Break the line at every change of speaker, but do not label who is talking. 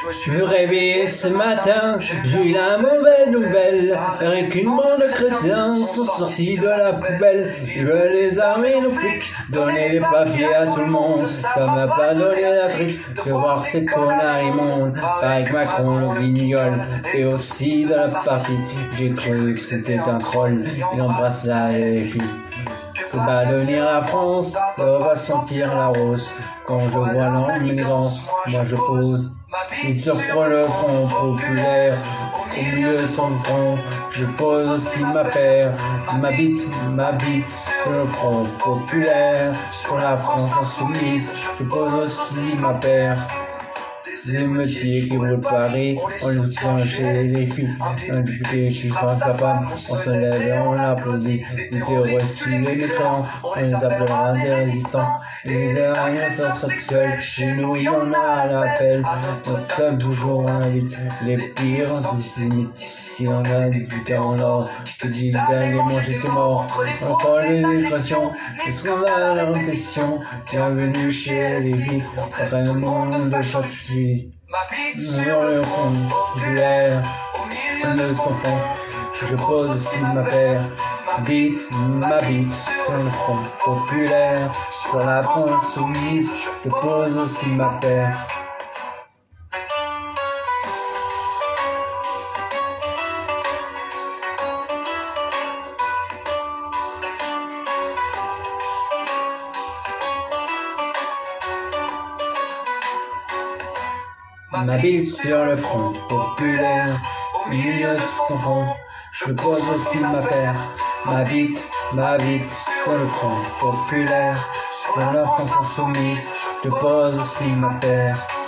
Je me réveillais ce matin, j'ai eu la mauvaise nouvelle, avec une bande de crétins sont sortis de la poubelle. Ils veulent les armer, nos flics, donner les papiers à tout le monde. Ça m'a pas donné la trique de voir ces connards immondes. Avec Macron, le guignol, et aussi de la partie. J'ai cru que c'était un troll, il embrasse les filles. Faut pas devenir la France, on va sentir la rose. Quand je vois l'ambiance, moi je pose. Il surprend le front populaire, au milieu de son front, je pose aussi ma paire, ma bite, sur le front populaire, sur la France insoumise, je pose aussi ma paire. Des émeutiers qui votent Paris, on les tient chez les filles, un député qui frappe sa femme, on se lève et on l'applaudit, les terroristes tuent les mécréants, on les appellera des résistants, les agresseurs sexuels, chez nous il y en a à l'appel, notre seul toujours invite les pires antisémites, si on a discuté en or, que dit d'aller manger tes morts, encore les dépressions, les scandales, la réflexion, bienvenue chez les vies, après le monde de chaque suite. Sur le front populaire, de son fond, je pose aussi ma paire, ma bite, sur le front populaire, sur la France soumise, je pose aussi ma paire. Ma bite sur le front populaire, au milieu de son front, je pose aussi ma paire. Ma bite sur le front populaire, sur la France insoumise, je pose aussi ma paire.